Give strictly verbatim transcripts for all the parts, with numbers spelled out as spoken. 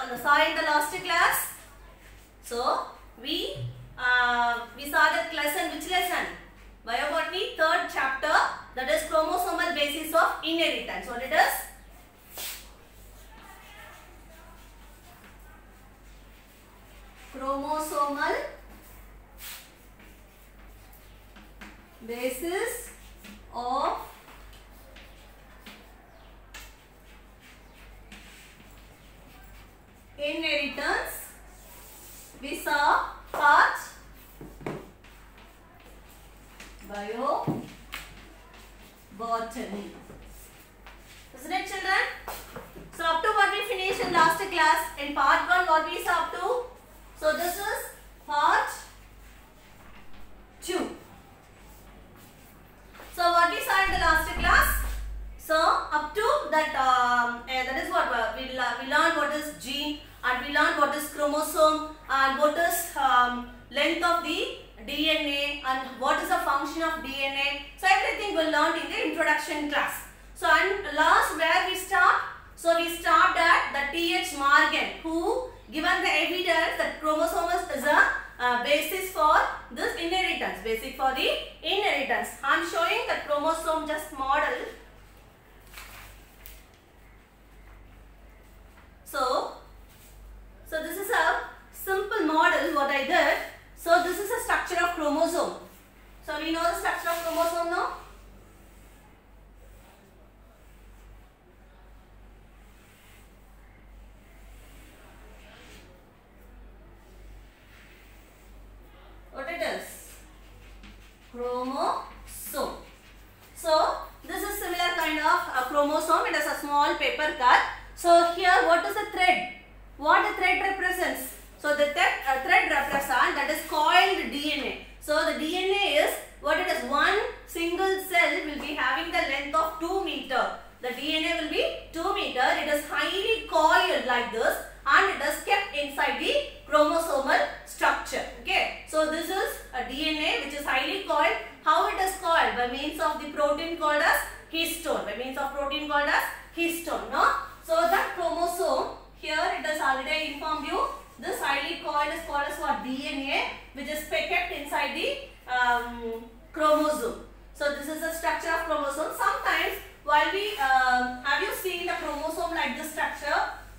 saw in the last class. So we uh, we saw that lesson. Which lesson? Biobotany, third chapter. That is chromosomal basis of inheritance. What it is? Chromosomal basis of inheritance. We saw part biobotany. Isn't it, children? So up to what we finished in last class, in part one what we saw up to. So this is part two. So what we saw in the last class. So up to that, um, uh, that is what uh, we, uh, we learned what is gene, and we learned what is chromosome, and what is um, length of the D N A, and what is the function of D N A. So everything we learned in the introduction class. So and last where we start? So we stopped at the T H Morgan, who given the evidence that chromosomes is a uh, basis for this inheritance, basic for the inheritance. I am showing the chromosome just model. So, so this is a simple model what I did. So this is a structure of chromosome. So we know the structure of chromosome now. What it is? Chromosome. So this is similar kind of a chromosome. It is a small paper cut. So here what is the thread? What the thread represents? So the thread, uh, thread represents that is coiled D N A. So the D N A is what it is, one single cell will be having the length of two meter. The D N A will be two meter. It is highly coiled like this and it is kept inside the chromosomal structure. Okay. So this is a D N A which is highly coiled. How it is coiled? By means of the protein called as histone. By means of protein called as histone. No? So that chromosome, here it has already informed you, this highly coiled is called as what? D N A, which is kept inside the um, chromosome. So this is the structure of chromosome. Sometimes while we, uh, have you seen the chromosome like this structure?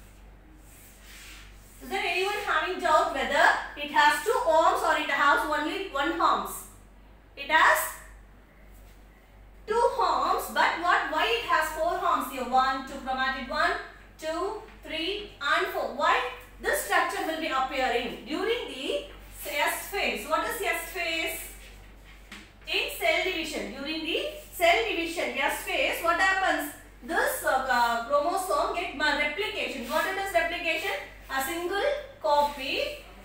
Is there anyone having doubt whether it has two arms or it has only one arms? It has two arms, but what? Why it has four arms here? One, two, chromatid one, two, three, and four. Why? This structure will be appearing during the S phase. What is S phase? In cell division. During the cell division, S phase, what happens? This uh, uh, chromosome get replication. What it is replication? A single copy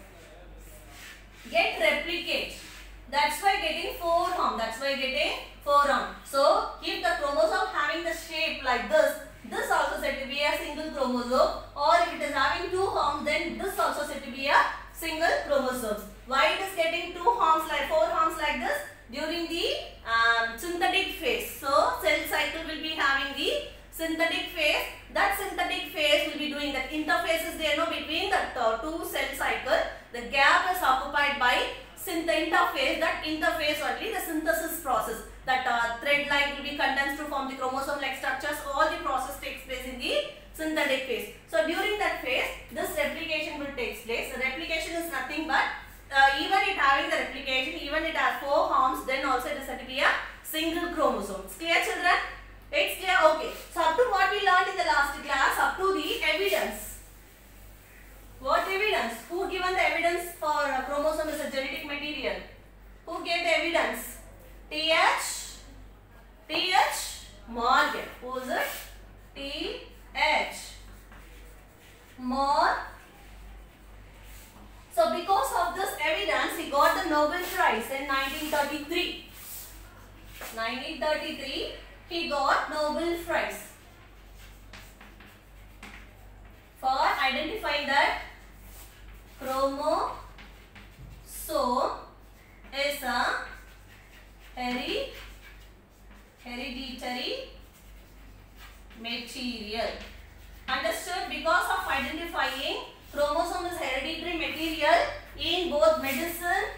get replicate. That's why getting four arm. That's why getting four arm. So if the chromosome having the shape like this, this also said to be a single chromosome, or if it is having two arms, then this also said to be a single chromosome. Why it is getting two arms like four arms like this? During the um, synthetic phase. So cell cycle will be having the synthetic phase. That synthetic phase will be doing that interface is there no between the uh, two cell cycle. The gap is occupied by interface. That interface only the synthesis process. That uh, thread like will be condensed to form the chromosome like structures. All the process takes place in the synthetic phase. So during that phase, this replication will take place. The replication is nothing but uh, even it having the replication, even it has four arms, then also it is said to be a single chromosome. It's clear, children? It's clear? Okay. So up to what we learned in the last class, up to the evidence. What evidence? Who given the evidence for uh, chromosome is a genetic material? Who gave the evidence? T H T H Morgan. Who is it? T H Morgan. So because of this evidence, he got the Nobel Prize in nineteen thirty-three. nineteen thirty-three, he got Nobel Prize for identifying that chromosome is a heri hereditary material. Understood? Because of identifying chromosome is hereditary material in both medicine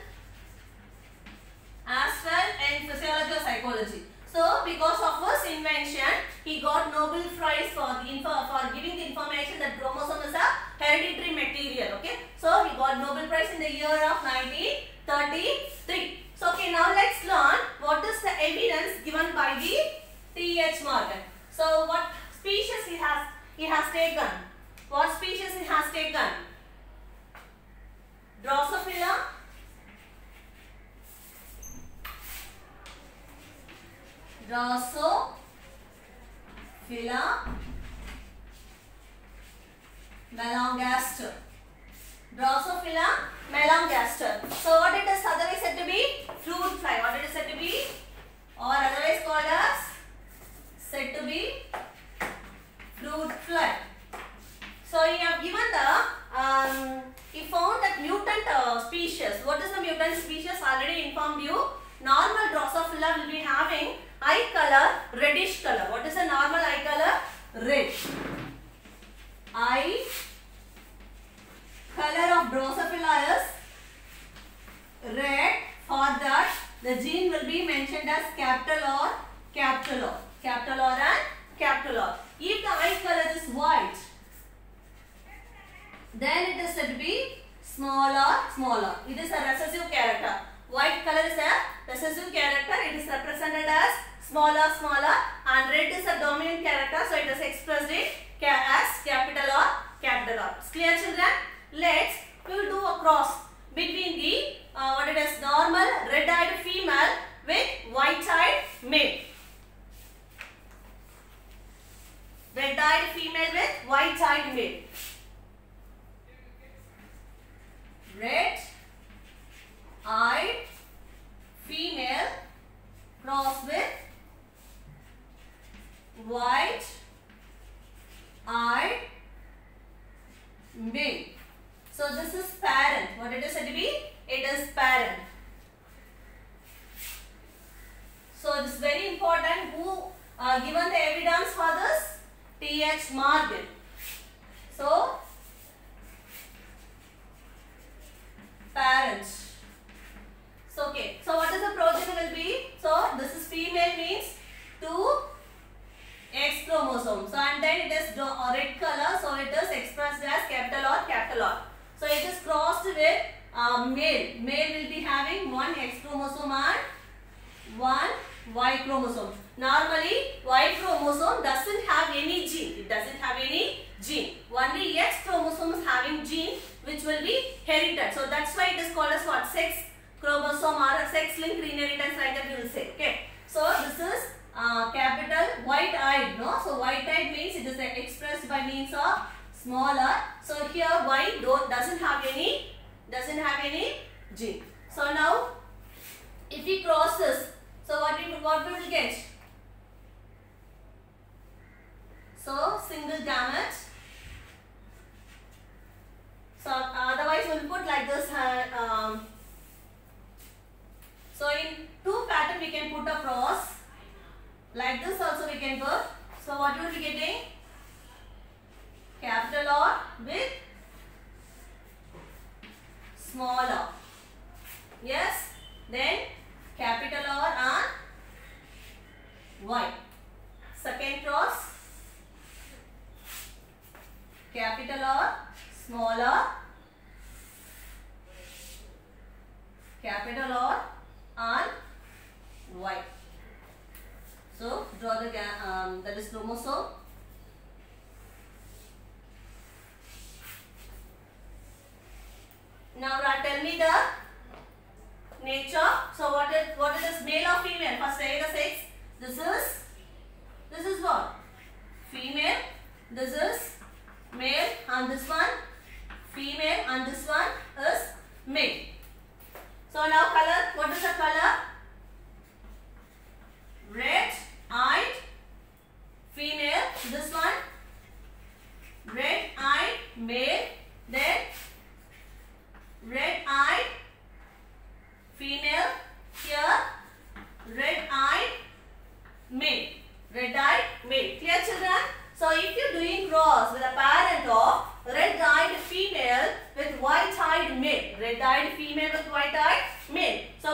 as well in physiology or psychology. So, because of his invention, he got Nobel Prize for the info for giving the information that chromosome is a hereditary material. Okay, so he got Nobel Prize in the year of nineteen thirty-three. So, okay, now let's learn what is the evidence given by the T H Morgan. So, what species he has he has taken? What species he has taken? Drosophila, Drosophila melanogaster. Drosophila melanogaster. So what it is otherwise said to be? Fruit fly. What it is said to be? Or otherwise called as? Said to be fruit fly. So he have given the, um, he found that mutant uh, species. What is the mutant species? Already informed you. Normal Drosophila will be having eye color, reddish color. What is the normal eye color? Red. Eye color of Drosophila is red. For that, the gene will be mentioned as capital or capital or. Capital or and capital or. If the eye color is white, then it is said to be smaller, smaller. It is a recessive character. White color is a recessive character. It is represented as smaller, smaller, and red is a dominant character. So it is expressed in as capital or capital or. Clear, children? Let's we will do a cross between the uh, what it is normal red-eyed female with white-eyed male. Red-eyed female with white-eyed male. Red-eyed female cross with white-eyed male. So this is parent. What it is said to be? It is parent. So this is very important. Who uh, given the evidence for this? T H Morgan. So parents. So okay. So what is the progeny will be? So this is female means two X chromosomes. So and then it is red color. So it is expressed as capital or capital R. So it is crossed with uh, male. Male will be having one X chromosome and one Y chromosome. Normally Y chromosome doesn't have any gene. It doesn't have any gene. Only X chromosome is having gene which will be inherited. So that's why it is called as what? Sex chromosome or a sex linked inheritance, like that we will say. Okay. So this is uh, capital white-eyed. No. So white-eyed means it is uh, expressed by means of smaller. So here Y don't doesn't have any doesn't have any gene. So now if he crosses, so what we what we will get? So single gamete. So otherwise we will put like this. Uh, um, so in two pattern we can put a cross. Like this also we can put. So what you will be getting? Capital R with small r. Yes. Then capital R and Y. Second cross. Capital R, small r. Capital R and Y. So draw the um, that is chromosome. Now tell me the nature. So what is what is this, male or female? First say the sex. This is this is what? Female. This is male and this one female and this one is male. So now color. What is the color? Red-eyed female. This one red-eyed male. Then red-eyed female. Here red-eyed male. Red-eyed male. Clear, children? So if you are doing cross with a parent of red-eyed female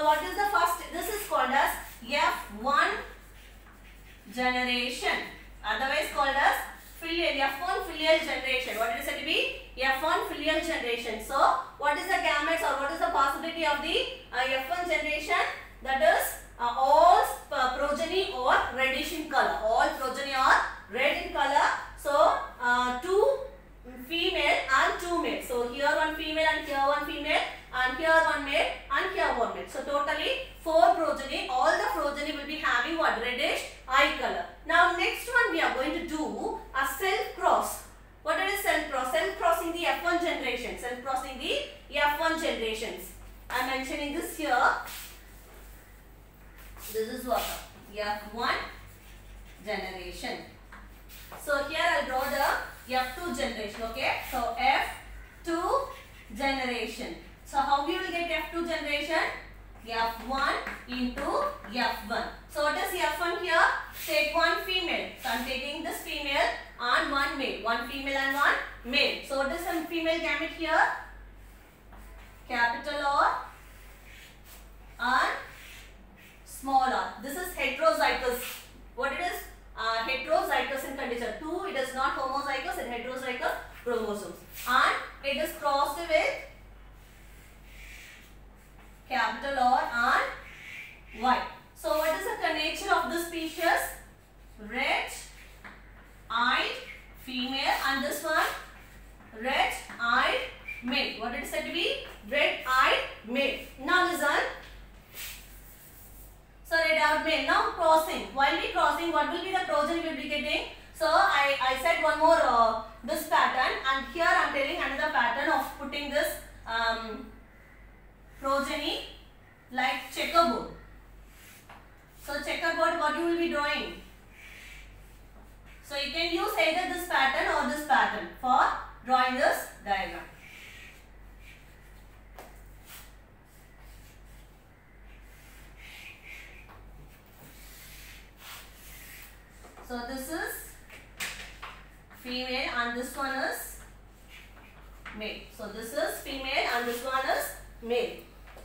So what is the first? This is called as F one generation, otherwise called as filial, F one filial generation. What is it to be? F one filial generation. So what is the gametes or what is the possibility of the uh, F one generation? That is uh, all uh, progeny or reddish in color. All progeny are red in color. So uh, two female and two male. So here one female and here one female, and here one male and here one male. So totally four progeny. All the progeny will be having what? Reddish eye color. Now next one we are going to do a self cross. What is self cross? Self crossing the F one generation. Self crossing the F one generations. I am mentioning this here. This is what? F one generation. So here I will draw the F two generation. Okay. So F two generation. So how we will get F two generation? F one into F one. So what is F one here? Take one female. So I am taking this female and one male. One female and one male. So what is some female gamete here? Capital R and small r. This is heterozygous. What it is? Uh, heterozygous in condition. Two, it is not homozygous and heterozygous chromosomes. And it is crossed with capital R and Y. So what is the nature of this species? Red eyed female, and this one red eyed male. What it is said to be? Red eyed male. Now listen. So red eyed male. Now crossing. While we crossing, what will be the progeny we will be getting? So I, I said one more uh, this pattern, and here I am telling another pattern of putting this um, progeny like checkerboard. So checkerboard, what you will be drawing? So you can use either this pattern or this pattern for drawing this diagram. So this is female and this one is male. So this is female and this one is male.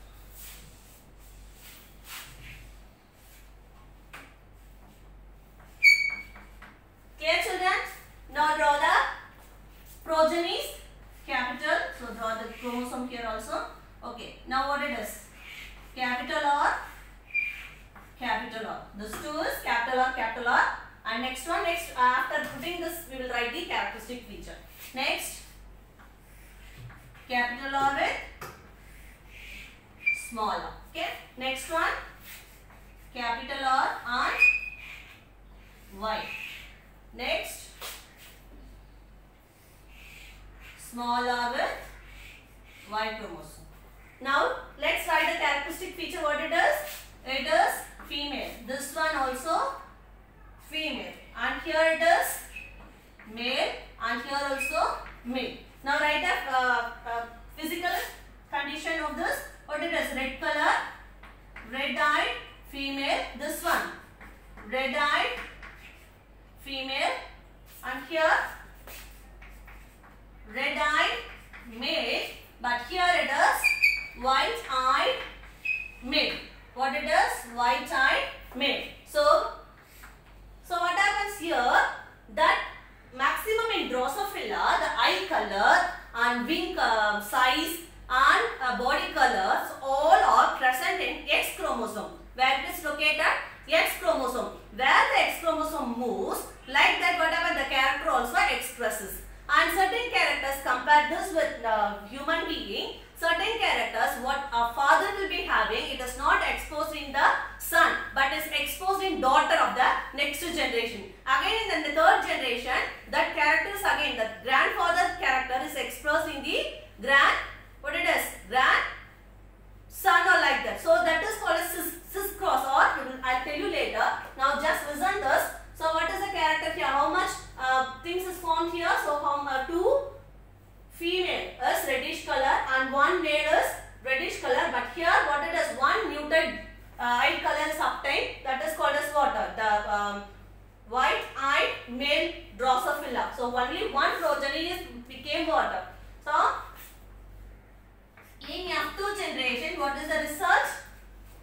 Clear, children? Now draw the progenies, capital. So draw the chromosome here also. Okay. Now what it is? Capital R, capital R. This two is capital R, capital R. And next one, next uh, after putting this, we will write the characteristic feature. Next, capital R with small r. Okay. Next one, capital R and Y. Next, small r with Y chromosome. Now let's write the characteristic feature. What it is? It is female. This one also female, and here it is male, and here also male. Now write the uh, uh, physical condition of this. What it is? Red color, red eyed female. This one red eyed female, and here red eyed male, but here it is white eyed male. What it is? White eyed male. So So what happens here, that maximum in Drosophila, the eye color and wing uh, size and uh, body colors all are present in X chromosome. Where it is located? X chromosome. Where the X chromosome moves, like that whatever the character also expresses. And certain characters, compare this with uh, human being, certain characters what a father will be having, it is not exposed in the son, but is exposed in daughter of the next generation. Again in the third generation, that character is again, the grandfather character is expressed in the grand, what it is, grand son or like that. So that is called a cis, cis cross, or I will tell you later. Now just listen this. So what is the character here? How much uh, things is formed here? So how uh, two female is reddish color and one male is reddish color, but here what it is, one muted uh, eye color is obtained, that is called as what? The um, white eyed male Drosophila. So only one progeny is became what? So in F two generation, what is the result?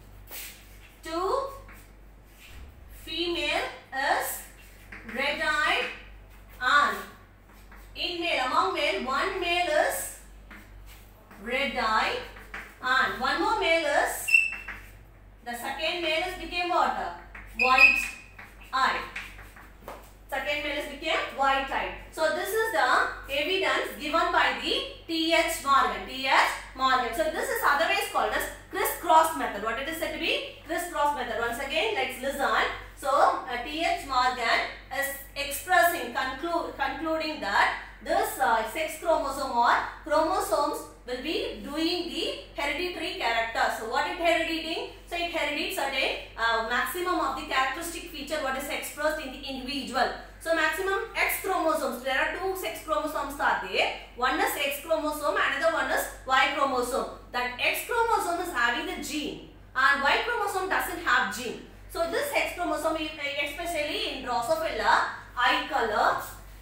is became what? White-eyed. Second male is became white-eyed. So this is the evidence given by the T H Morgan. T H Morgan. So this is otherwise called as criss-cross method. What it is said to be? Criss-cross method. Once again, let's listen. So uh, T H Morgan is expressing, conclude, concluding that this uh, sex chromosome or chromosomes will be doing the hereditary character. So what it herediting? So it heredites at a uh, maximum of the characteristic feature what is expressed in the individual. So maximum X chromosomes. There are two sex chromosomes are there. One is X chromosome, another one is Y chromosome. That X chromosome is having the gene and Y chromosome doesn't have gene. So this X chromosome, especially in Drosophila, eye color,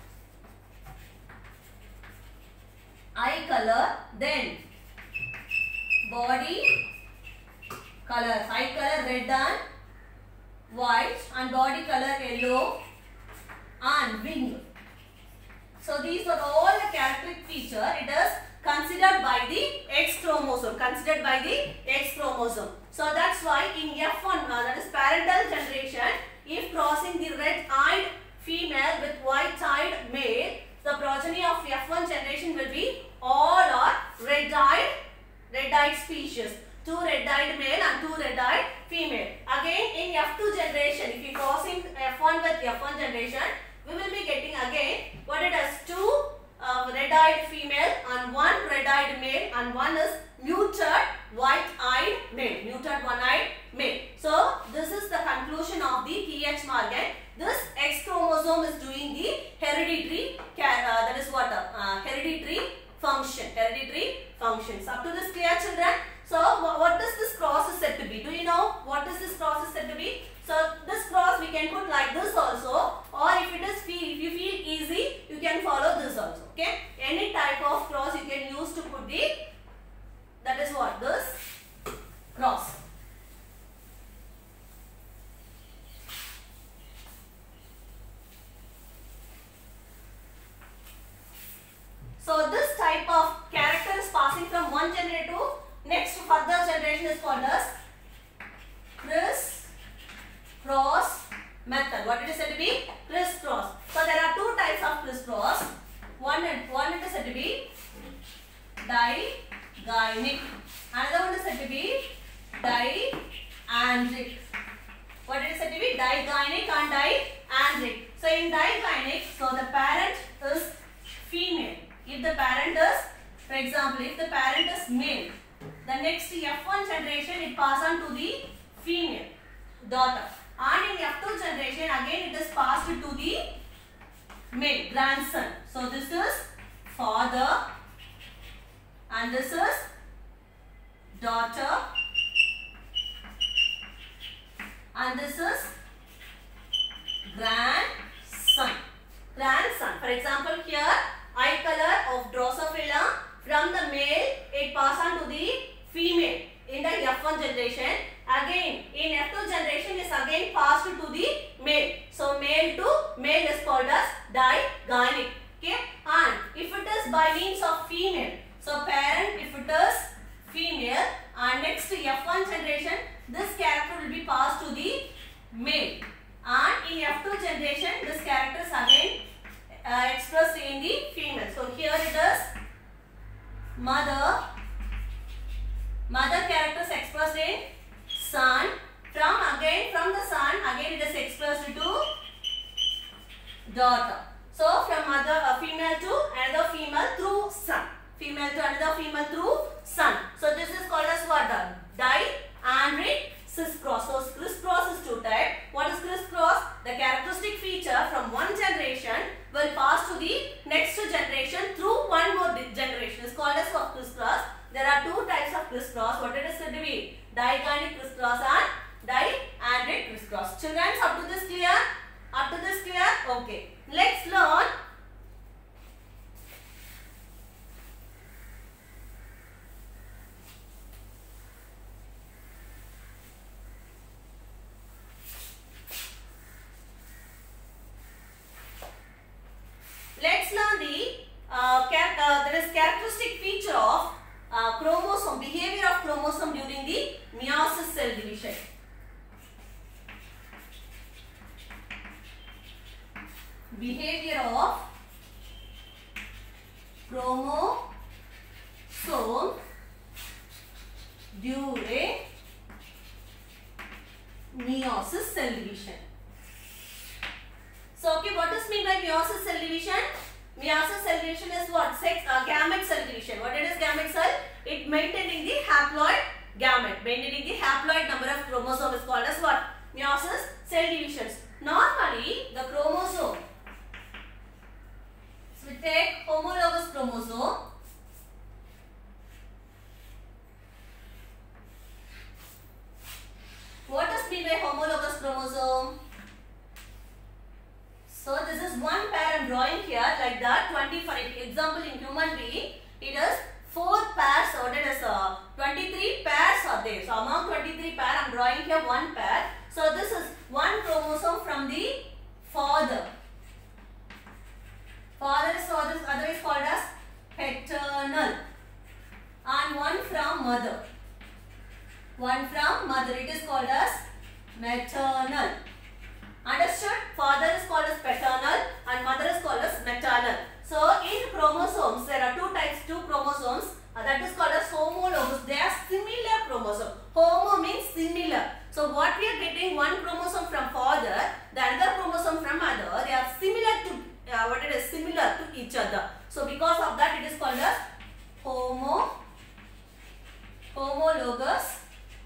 eye color, then body colors, eye color red and white and body color yellow and wing. So these are all the characteristic feature. It is considered by the X chromosome, considered by the X chromosome. So that's why in F one, uh, that is parental generation, if crossing the red-eyed female with white-eyed male, the progeny of F one generation will be all are red-eyed, red-eyed species. Two red-eyed male and two red-eyed female. Again in F two generation, if you crossing F one with F one generation, we will be getting again what it is, two uh, red-eyed female and one red-eyed male and one is muted white-eyed male, muted one-eyed male. So this is the conclusion of the T H Morgan. This X chromosome is doing the hereditary, uh, that is what, uh, hereditary function, hereditary functions. Up to this clear, children? So what is this cross is said to be? Do you know what is this cross is said to be? So this cross we can put like this also, or if it is feel, if you feel easy, you can follow this also. Okay? Any type of cross you can use to put the, that is what, this cross. So this type of character is passing from one generation to next further generation is called as criss cross method. What it is said to be? Criss cross. So there are two types of criss cross. One and one it is said to be digyneic. Another one is said to be diandric. What it is said to be? Digyneic and diandric. So in digyneic, so the parent is female. If the parent is, for example, if the parent is male, the next F one generation it pass on to the female daughter, and in F two generation again it is passed to the male grandson. So this is father and this is daughter and this is grandson. Grandson. For example, here eye color of Drosophila, from the male it pass on to the female in the F one generation. Again in F two generation is again passed to the male. So male to male is called as digyneic. Okay, and if it is by means of female, so parent if it is female and next F one generation this character will be passed to the male, and in F two generation this character is again uh, expressed in the female. So here it is mother, mother character is expressed in son, from again from the son again it is expressed to daughter. So from mother uh, female to another female through son, female to another female through son. So this is called as what? Diandric criss cross. So criss cross is two type. What is criss cross? The characteristic feature from one generation will pass to the next generation through one more generation. Is called as criss cross. There are two types of criss cross. What it is said to be? Digyneic criss cross and diandric criss cross. Children, up to this clear? Up to this clear? Okay. Let's learn Let's learn the uh, char uh, there is characteristic feature of uh, chromosome, behavior of chromosome during the meiosis cell division. behavior of chromosome during meiosis cell division. So, okay, what does mean by meiosis cell division? Meiosis cell division is what? Sex, uh, gamete cell division. What it is gamete cell? It maintaining the haploid gamete. Maintaining the haploid number of chromosomes is called as what? Meiosis cell divisions. Normally, the chromosome. So, we take homologous chromosome. What does mean by homologous chromosome? So this is one pair I am drawing here like that. twenty for example in human being it is four pairs. So it is uh, twenty-three pairs are there. So among twenty-three pair I am drawing here one pair. So this is one chromosome from the father. Father is otherwise called as paternal, and one from mother. One from mother, it is called as maternal. Understood? Father is called as paternal and mother is called as maternal. So in chromosomes there are two types, two chromosomes uh, that is called as homologous. They are similar chromosomes. Homo means similar. So what we are getting, one chromosome from father, the other chromosome from mother, they are similar to uh, what it is similar to each other. So because of that it is called as homo homologous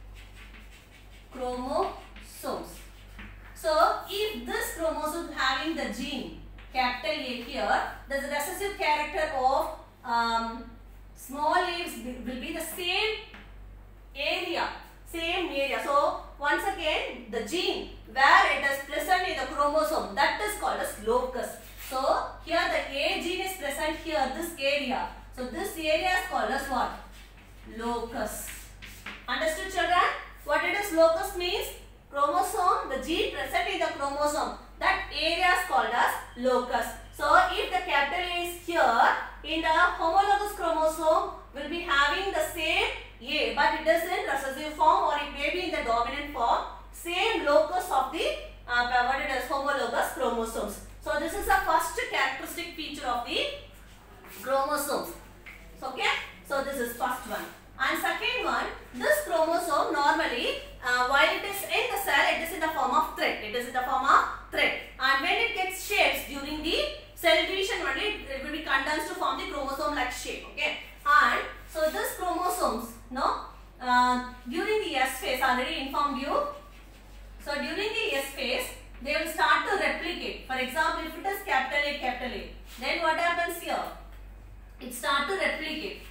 chromosomes. So if this chromosome having the gene capital A here, the recessive character of um, small a will be the same area, same area. So once again the gene where it is present in the chromosome, that is called as locus. So here the A gene is present here, this area. So this area is called as what? Locus. Understood, children? What it is locus means? Chromosome, the gene present in the chromosome, that area is called as locus. So if the capital A is here, in the homologous chromosome will be having the same A, but it is in recessive form or it may be in the dominant form, same locus of the uh, what it is homologous chromosomes. So this is the first characteristic feature of the chromosomes. So, okay, so this is first one. And second one, this chromosome normally, uh, while it is in the cell, it is in the form of thread. It is in the form of thread. And when it gets shapes during the cell division, only it will be condensed to form the chromosome-like shape. Okay. And so this chromosomes, no, uh, during the S phase, I already informed you. So during the S phase, they will start to replicate. For example, if it is capital A, capital A, then what happens here? It starts to replicate.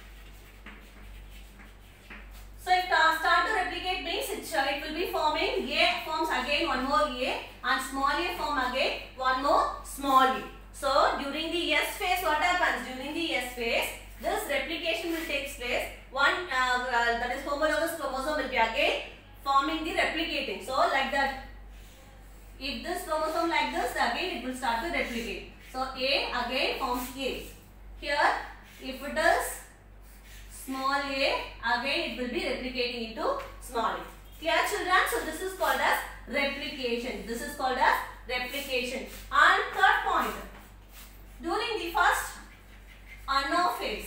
So if it start to replicate means it, uh, it will be forming A forms again one more A and small a form again one more small a. So during the S phase what happens? During the S phase this replication will take place. One uh, uh, that is homologous chromosome will be again forming the replicating. So like that, if this chromosome like this, again it will start to replicate. So A again forms A. Here if it is small a, again it will be replicating into small a. Clear, children? So this is called as replication. This is called as replication. And third point, during the first anaphase,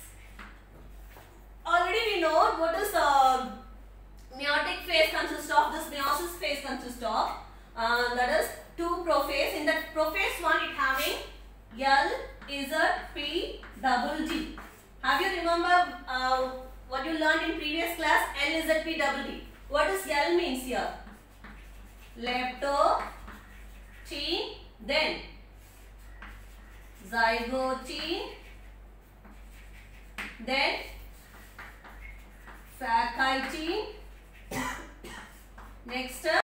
already we know what is the meiotic phase consists of. This meiosis phase consists of uh, that is two prophase. In that prophase one it having L, Z, P, double D. Have you remember uh, what you learned in previous class? L, Z, P, double D. What does L means here? Leptogene, then zygotene, then phacitine, next